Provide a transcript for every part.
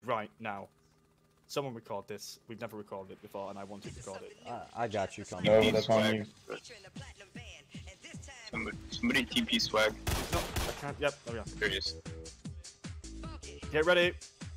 right now. Someone record this. We've never recorded it before, and I want to record it. I got you, come No, on. that's on you. Somebody TP swag. No, I can't. Yep, there we are. There it is. Get ready.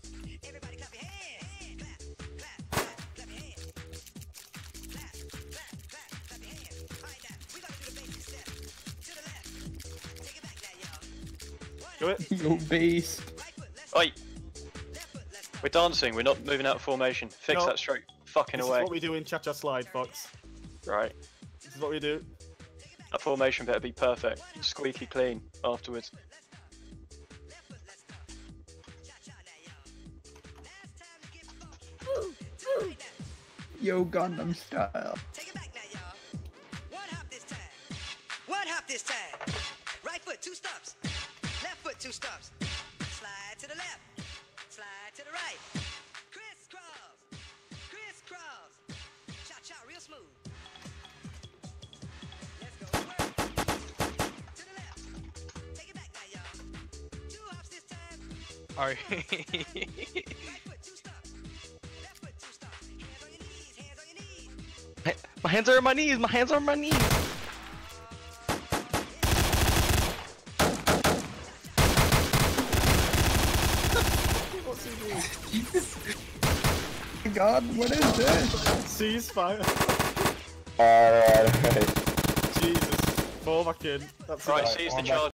Do it. Yo, beast. Oi! We're dancing, we're not moving out of formation. Fix No. that straight fucking This away. is what we do in Cha-Cha Slide, Fox. Right. This is what we do. That formation better be perfect. Squeaky clean afterwards. Yo, Gundam style. Take it back now, y'all. One hop this time. One hop this time. Right foot, 2 stumps. Left foot, 2 stumps. Slide to the left. Slide to the right. Crisscross. Crisscross. Cha-cha, real smooth. Let's go. Work. To the left. Take it back now, y'all. 2 hops this time. Alright. Right foot, 2 stumps. Left foot, 2 stumps. Hands on your knees. Hands on your knees. My hands are on my knees. My hands are on my knees. God, what is this? Ceasefire. Alright. Jesus. Fall back in. That's Right, it. seize the on back. charge.